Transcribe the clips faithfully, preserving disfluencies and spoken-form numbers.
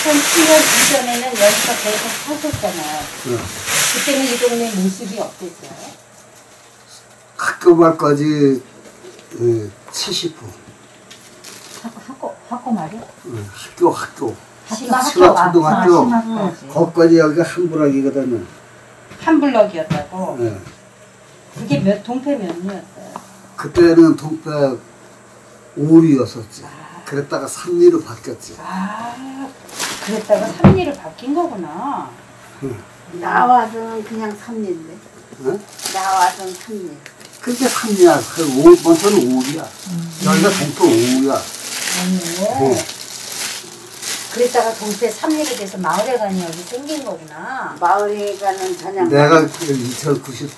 이천칠 년 이전에는 여기서 계속 사셨잖아요. 네. 그때는 이 동네 모습이 어땠어요? 학교 말까지 예, 칠십 분. 학교, 학교, 학교 말이요? 예, 학교, 학교. 심화 심화 학교. 초등학교. 아, 거기까지 여기가 한 블럭이거든요. 한 블럭이었다고? 예. 그게 몇, 동패 몇 리였어요? 그때는 동패 오 리였었지. 그랬다가 삼 리로 바뀌었지. 아, 그랬다가 삼 리로 바뀐 거구나. 나와서는 그냥 삼 리인데. 예? 나와서는 삼 리. 그게 삼 리야. 그 오, 먼저는 오 리야. 음. 여기가 동패 오 리야. 아니요. 네. 그랬다가 동패 삼 리가 돼서 마을회관이 여기 생긴 거구나. 마을회관은 전혀. 내가 이천구십사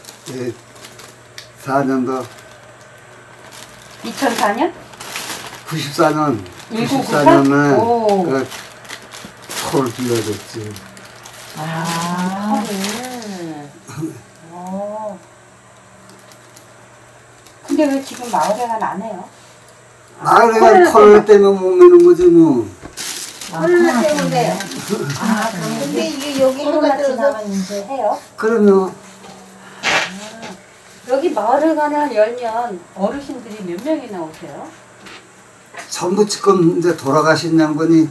년도 이천사 년? 구십사 년, 일구구사? 구십사 년에 오. 그 털을 빌려줬지. 아, 털을. 어. 근데 왜 지금 마을회관 안 해요? 마을회관 털 때문에 못 미는 거지 뭐. 코로나 때문에. 아, 근데 이게 여기 코로나 해가 들어서 지나면 이제 해요? 그러면 여기 마을회관을 열면 어르신들이 몇 명이나 오세요? 전부 지금 이제 돌아가신 양반이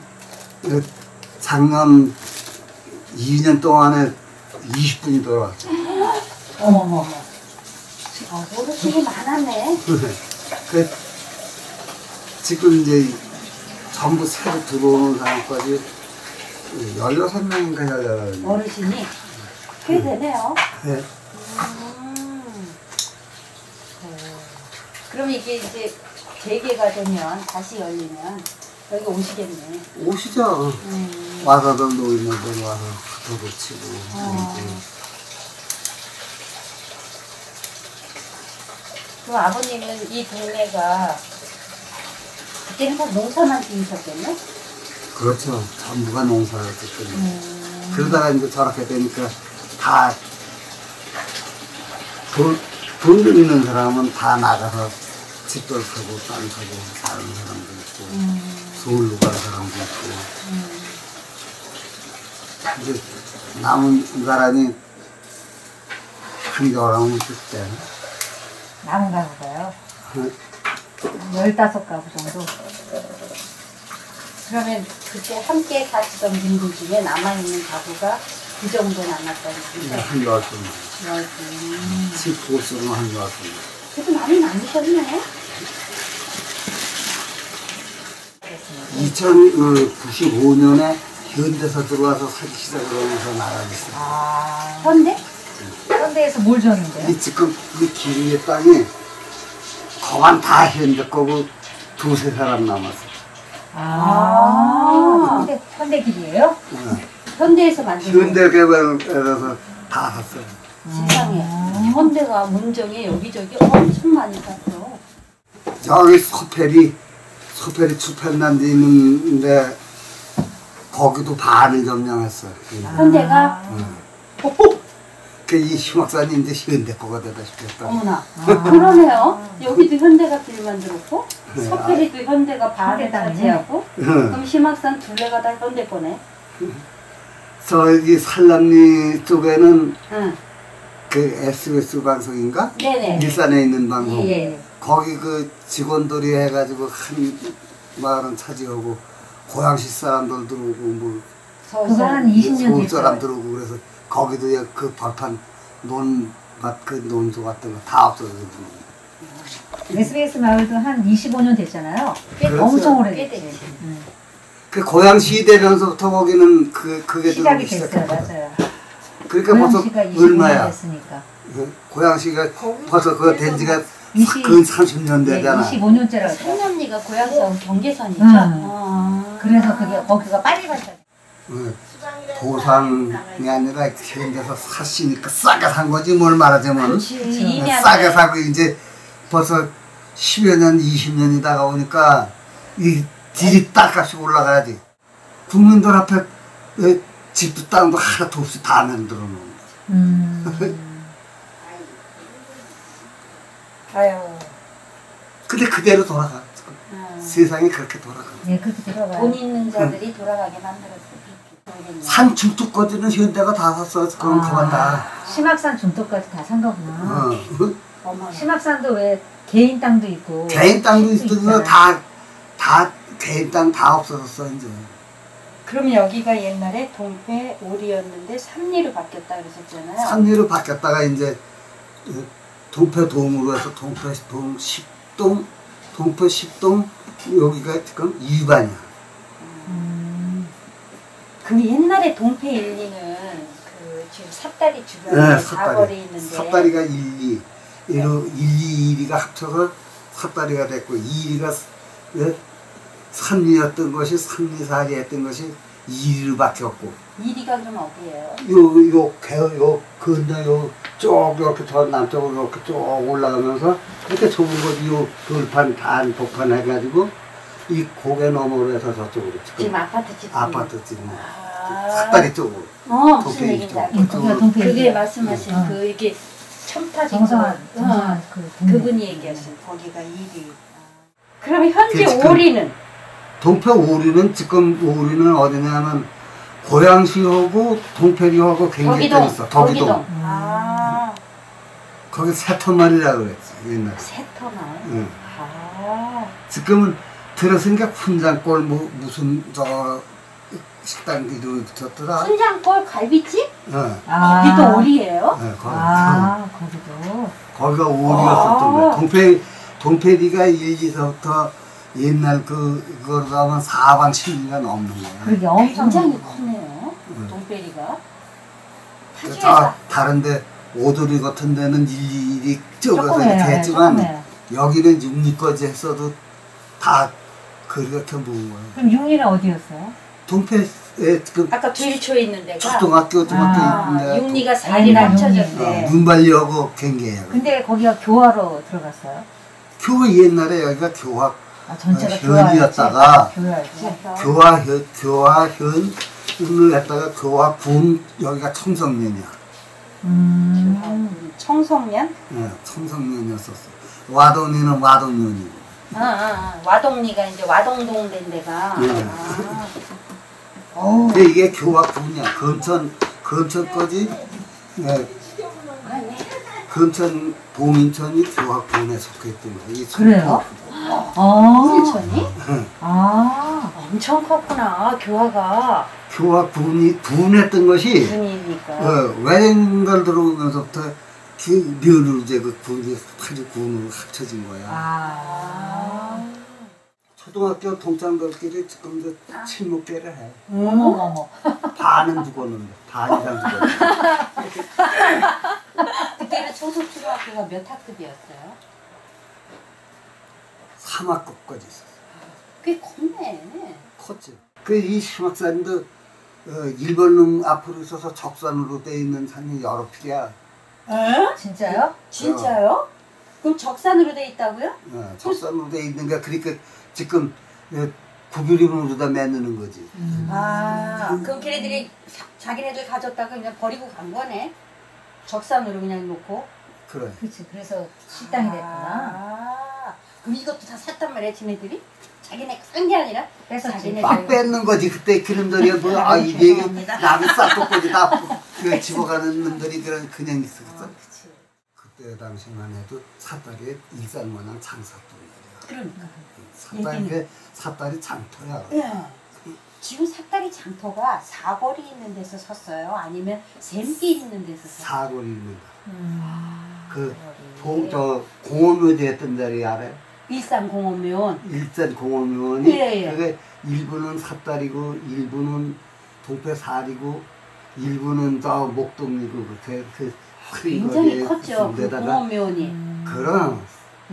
작년 이 년 동안에 이십 분이 돌아왔죠. 어머머머. 아, 어르신이 많았네. 그 지금 이제 전부 새로 들어오는 사람까지 열여섯 명인가 열여덟 명. 어르신이 꽤 되네요. 네. 음. 네. 그럼 이게 이제 재개가 되면 다시 열리면 여기 오시겠네. 오시죠. 음. 와서도 노인네들 와서 도도 치고. 어. 그럼 아버님은 이 동네가 그때는 다 농사만 지으셨겠네? 그렇죠. 전부가 농사였기 때문에. 음. 그러다가 이제 저렇게 되니까 다 돈, 돈들 있는 사람은 다 나가서 집돌 사고 땅 사고 사는 사람도 있고 음. 서울로 가는 사람도 있고 음. 이제 남은 사람이 한겨울하면 그때 남은 가구가요? 열다섯 가구 정도? 그러면 그때 함께 사시던 분들 중에 남아있는 가구가 그 정도 남았다는 거죠? 한겨울 동안 열 분. 집 보수는 한겨울 동안 그래도 많이 남으셨네? 이천구십오 년에 현대에서 들어와서 사기 시작을 하면서 나가겠어요. 아. 현대? 현대에서 뭘 줬는데요? 이 지금 이 길 위에 땅이 거만 다 현대 거고 두세 사람 남았어. 아. 현대, 현대 길이에요? 네. 현대에서 만든 현대 개발에서 다 샀어요. 세상에. 현대가 문정에 여기저기 엄청 많이 샀어. 저기 서페리 서페리 출판난 데 있는데 거기도 반을 점령했어요. 현대가? 그 이 휘막산이 이제 현대 거가 되다시피 했다. 어머나. 그러네요. 여기도 현대가 길 만들었고 네. 서페리도 현대가 반을 현대 땅이네. 차지하고 그럼 심학산 둘레가 다 현대 거네. 저기 산란리 쪽에는 응. 그 에스비에스 방송인가? 네네. 일산에 있는 방송. 예. 거기 그 직원들이 해가지고 한 마을은 차지하고 고양시 사람들 들어오고 뭐 그거 한 이십 년 서울 사람 됐어요. 들어오고 그래서 거기도 그 벌판 논밭 그 논소 같은 거 다 없어졌거든요. 에스비에스 마을도 한 이십오 년 됐잖아요. 그렇죠. 엄청 꽤 오래됐지. 됐지. 음. 그 고양시 되면서부터 거기는 그 그게 시작이 들어오기 됐어요. 시작했거든. 맞아요. 그러니까 벌써 고양시가 이십오 년 얼마야? 됐으니까. 그 고양시가 벌써 그거 된 지가 이십- 근 삼십 년 네, 되잖아. 이십오 년째라고. 성남리가 고향사하고 경계선이죠? 응. 아. 그래서 그게 거기가 빨리 발전. 네. 도산이 아니라 현대에서 샀으니까 싸게 산 거지 뭘 말하자면. 그렇지. 이미 안 싸게 돼. 사고 이제 벌써 십여 년, 이십 년이 다가오니까 이 딜이 땅값이 올라가야지. 국민들 앞에 에, 집도 땅도 하나도 없이 다 만들어 놓은 거지. 음. 아유. 근데 그대로 돌아가. 지금. 음. 세상이 그렇게 돌아가. 네, 그렇게 들어가요. 돈 있는 자들이 돌아가게 만들었어. 산 중턱까지는 현대가 다 샀어. 그건 아. 그만 다. 심악산 중턱까지 다 산 거구나. 어. 어머나. 심악산도 왜 개인 땅도 있고 개인 땅도 숲도 있어서 있잖아요. 다, 다 개인 땅 다 없어졌어 이제. 그럼 여기가 옛날에 동패 오리였는데 삼리로 바뀌었다 그러셨잖아요. 삼리로 바뀌었다가 이제 동패동으로 해서 동패동 십동, 동패 십동 여기가 지금 이반이야. 음, 그럼 옛날에 동패 일, 이는 그 지금 삿다리 주변에 네, 사거리 삿다리. 있는데 삿다리가 일, 이. 이로 일, 이, 일, 이가 합쳐서 삿다리가 됐고 이, 이가 삼리였던 것이 삼리사리 했던 것이 이, 이로 바뀌었고 이리가 그럼 어디예요? 요, 요, 개, 요, 근데 요, 쭉, 이렇게 저 남쪽으로 이렇게 쭉 올라가면서, 그렇게 좁은 거지, 요, 돌판, 단, 복판 해가지고, 이 고개 너머로 해서 저쪽으로 지금, 지금 아파트 집. 아파트 지금, 아. 삿다리 쪽으로. 어, 무슨 동패 얘기인지 이쪽. 알겠어. 거기가 동패 그게 일이야. 말씀하신 어. 그 이게 첨타진 정상한 거. 정상한 어. 그 동네. 그분이 얘기하신 거기가 일이. 그러면 현재 그 지금 오리는 동패 오리는, 지금 오리는 어디냐면, 고양시하고 동패리하고 굉장히 덕이동. 있어. 덕이동. 덕이동. 음. 아, 거기 세터말이라고 그랬지, 옛날에. 세터말. 응. 아, 지금은 들었으니까 훈장골 뭐 무슨 저 식당 이름이 붙였더라. 순장골 갈비집? 어, 아. 거기도 오리예요? 네, 거기. 아, 거기도. 거기가 오리였었던 거야. 아. 동패 동패리가 일, 이서부터 옛날 그 그거로 하면 사방 십리가 넘는 거야. 그게 엄청 굉장히 크네요. 응. 동배리가. 그 타지에서 다 다른데 오도리 같은 데는 일, 일이 적어서 조금 이렇게 해요. 했지만 조금 해요. 여기는 육리까지 했어도 다 그렇게 모은 거야. 그럼 육리는 어디였어요? 동패에 지금 아까 뒤초에 있는 데가 초등학교 중학교 아, 있는데 육리가 사리 아니라 합쳐졌대. 어, 눈발리하고 경계야. 근데 거기가 교화로 들어갔어요? 교회 옛날에 여기가 교화 아, 전체가 어, 교화였지? 현이었다가 아, 교화였지? 교화현 교화현을 했다가 교화군 여기가 청성면이야. 음. 청성면? 예, 청성면이었었어. 와돈이는 와돈면이고. 아, 아, 아. 와동리가 이제 와동동 된 데가. 네. 아. 어우, 근데 이게 교화군이야. 금천 금천까지 예, 금천 봉인천이 교화군에 속했던 거야. 이 그래요? 아, 홍천이? 아, 엄청 컸구나. 교화가 교화군이 군했던 것이 군이니까. 어, 외랭걸 들어오면서부터 그 류를 이제 그 군이 아주 군으로 합쳐진 거야. 아. 초등학교 동창들끼리 지금 이제 친목계를 해. 어머머머. 반은 죽었는데 반 이상 죽었는데. 그때는 초속초등학교가 몇 학급이었어요? 삼 학급까지 있었어. 꽤 컸네. 컸지. 그 이 심학산도 어, 일본놈 앞으로 있어서 적산으로 돼 있는 산이 여러 필이야. 에? 진짜요? 진짜요? 그럼 적산으로 돼 있다고요? 어, 적산으로 돼 있는 게 그러니까 지금 어, 구비림으로다 매는 거지. 음. 아, 그럼 걔네들이 사- 자기네들 가졌다가 그냥 버리고 간 거네. 적산으로 그냥 놓고. 그래. 그렇지. 그래서 식당이 됐구나. 아, 그럼 이것도 다 샀단 말이야, 지네들이? 자기네 산 게 아니라? 뺏었지. 자기네 막 뺏는 거지. 그때 그런 놈들이 뭐, 아, 이게 남이 싹둑까지 다 그 집어가는 놈들이 그냥, 그냥 있었어. 그치. 그때 당시만 해도 삿다리에 일산문항 장사돈이야. 그러니까. 삿다리에 삿다리 장터야. 예. 지금 삿다리 장터가 사거리 있는 데서 섰어요? 아니면 샘길 있는 데서 섰어요? 사골 있는 거. 음. 그, 보, 저, 공원묘지 했던 자리 알아요? 일산공원면. 일산 공원묘원이 예, 예. 그게 일부는 삿다리고 일부는 동패살이고 일부는 저 목동이고 그렇게 그 큰 굉장히 거기에 컸죠. 그 데다가 공원면이. 음. 그럼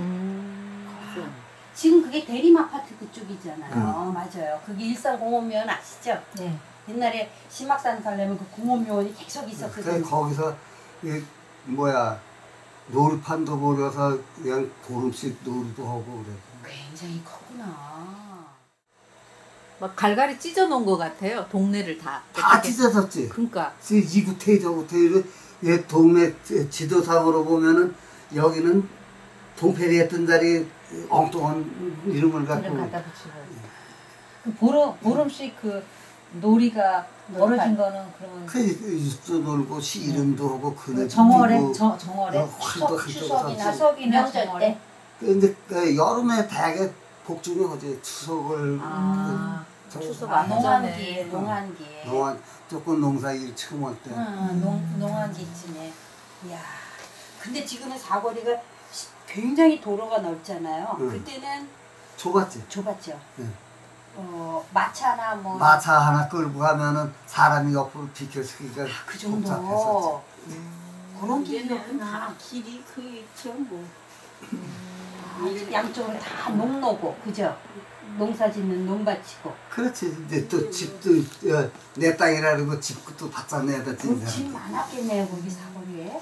지금 그게 대림아파트 그쪽이잖아요. 응. 맞아요. 그게 일산공원면 아시죠? 네. 옛날에 심악산 가려면 그 공원면이 계속 그 있었거든요. 거기서 이 뭐야 놀이판도 벌여서 그냥 보름씩 놀이도 하고 그래. 굉장히 컸구나. 막 갈갈이 찢어 놓은 것 같아요. 동네를 다. 다 찢어졌지. 그러니까 이 구태 저 구태를 예 동네 지도상으로 보면은 여기는 동패리 했던 자리 엉뚱한 이름을 갖고 이름 갖다 붙이고. 그 보름 보름씩 그 놀이가 벌어진 거는 그러면 그 유도 놀고 씨름도 하고 그네 그 정월에 정 정월에 추석, 추석이나 추석이나 명절 정월에. 때. 근데 그 여름에 대개 복중에 하지 추석을 아. 저- 추석 아, 안 농한기에 응. 농한기에. 농한 조금 농사일 처음 할 때. 응, 농 농한기쯤에. 이야. 근데 지금은 사거리가 시- 굉장히 도로가 넓잖아요. 응. 그때는 좁았지. 좁았죠. 응. 어 마차나 뭐. 마차 하나 끌고 가면은 사람이 옆으로 비켜서기가 그 정도. 복잡했었지. 그런 이제는 길이었구나. 다 길이 그 있죠 뭐. 아, 양쪽으로 다 농노고, 그죠? 농사 짓는 농밭이고. 그렇지. 이제 또 집도 어, 내 땅이라 그러고 집도 바짝 내야 되지. 그 집 많았겠네요, 거기 사거리에.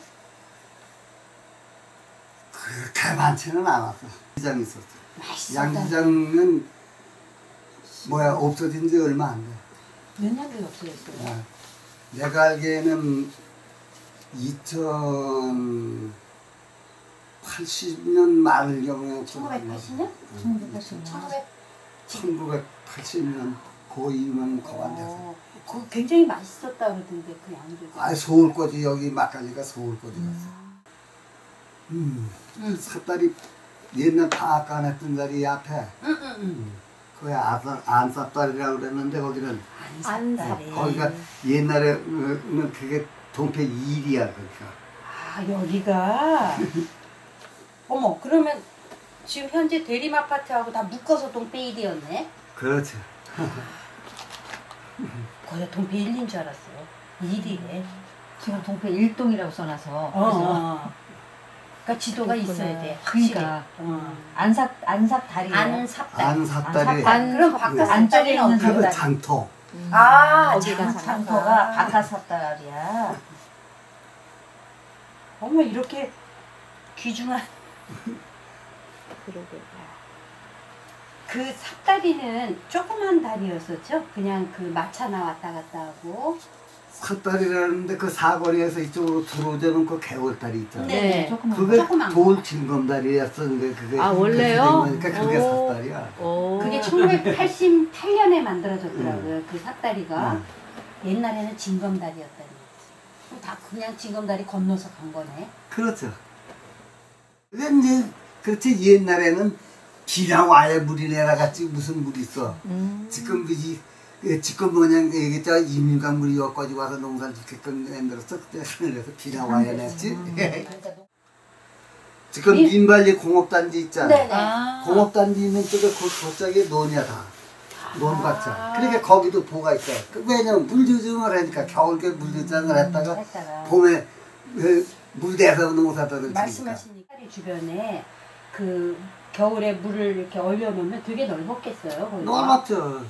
그렇게 많지는 않았어. 시장이 있었어. 맛있었다. 양시장은 뭐야 없어진 지 얼마 안 돼. 몇 년도에 없어졌어요? 어, 내가 알기에는 이천팔십 년 말경에 천구백팔십 년? 천구백팔십 년. 천구백. 천구백팔십 년 고이면 거반돼서. 어, 그 굉장히 맛있었다 그러던데 그 양도. 아 서울 거지 여기 막걸리가 서울 거지였어. 음. 응. 삿다리 옛날 방앗간 했던 자리 앞에 응, 응, 응. 거기 안삿다리라고 그랬는데 거기는 안삿다리. 거기가 옛날에는 그게 동태 일이야 그러니까. 아 여기가. 어머 그러면 지금 현재 대림 아파트하고 다 묶어서 동페일이었네. 그렇지. 거기가 동페 일인 줄 알았어요. 일이래. 지금 동패 일동이라고 써놔서. 어. 그죠? 어. 그러니까 지도가 그렇구나. 있어야 돼. 확실히. 그러니까. 어. 안삭 안삭 다리예요. 안삿다리. 안삿다리. 안삿다리. 그럼 그 바깥 안쪽에 삿다리는 있는 어디로 그거 삿다리. 장터. 아, 거기가 장- 장터가 바깥삿다리야. 어머 이렇게 귀중한 그러게. 그 삿다리는 조그만 다리였었죠? 그냥 그 마차나 왔다 갔다 하고. 삿다리라는데 그 사거리에서 이쪽으로 들어오자는 그 개월다리 있잖아. 네. 네. 조금만. 그게 조그만 거. 돌 징검다리였었는데 그게 아, 원래요? 그러니까 그게 오. 삿다리야. 오. 그게 천구백팔십팔 년에 만들어졌더라고요. 그 삿다리가. 응. 옛날에는 징검다리였다니. 그럼 다 그냥 징검다리 건너서 간 거네. 그렇죠. 근데 이제 그렇지 옛날에는 비랑 와야 물이 내려갔지 무슨 물이 있어. 음. 지금 그지 그 지금 뭐냐 얘기했자 이민강 물이 여기까지 와서 농사를 짓게끔 만들었어. 그때 하늘에서 비랑 와야 냈지. 그러니까 농- 지금 미- 민발리 공업단지 있잖아. 네네. 아. 공업단지 있는 쪽에 그 저쪽에 논이야 다. 논밭이야. 아. 그러니까 거기도 보가 있어. 그 왜냐면 물조정을 하니까 겨울에 물조정을 했다가 했다가. 봄에 그 물대서 농사들을 지니까. 말씀하신 이 주변에 그 겨울에 물을 이렇게 얼려놓으면 되게 넓었겠어요. 거기가. 넓었죠.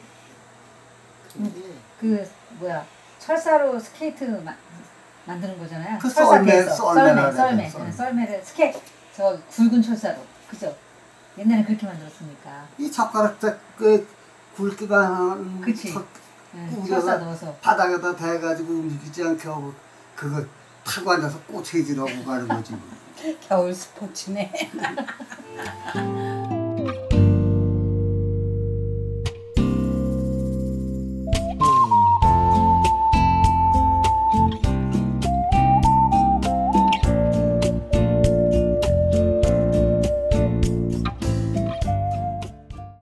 그 뭐야 철사로 스케이트 마, 만드는 거잖아요. 그 철사 썰매, 대에서. 썰매라 썰매, 그래야 썰매, 돼, 썰매. 네, 썰매를 스케 저 굵은 철사로, 그죠? 옛날에 그렇게 만들었으니까. 이 젓가락 그 굵기가 한 그치. 첫- 네, 꾸겨서 철사 넣어서. 바닥에다 대가지고 움직이지 않게 하고 그거 타고 앉아서 꼬챙이질하고 가는 거지. 뭐. 겨울 스포츠네.